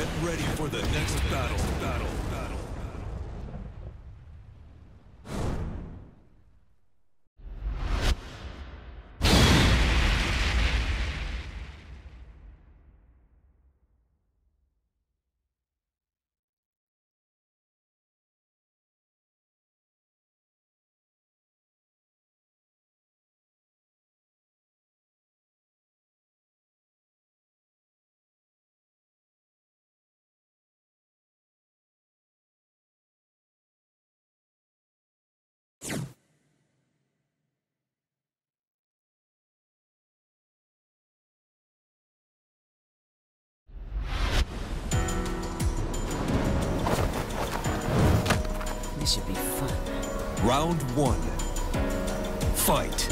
ready for the next battle. This should be fun. Round 1. Fight.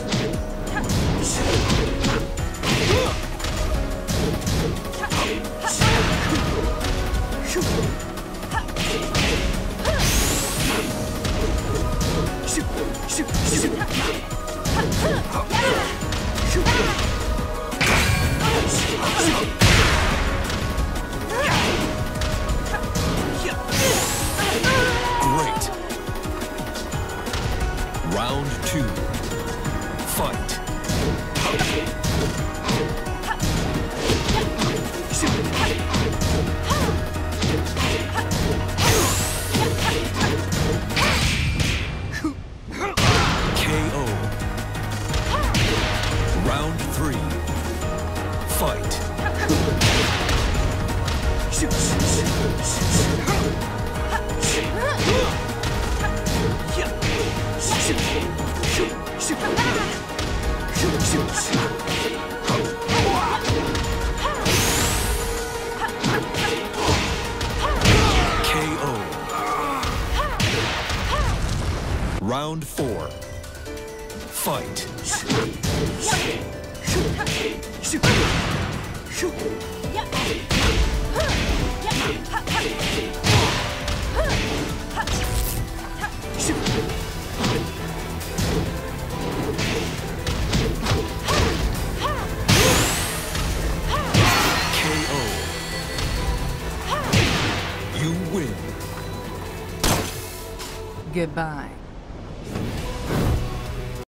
Great. Round 2. Fight. KO. Round 3. Fight. KO. Round 4. Fight. KO. You win. Goodbye.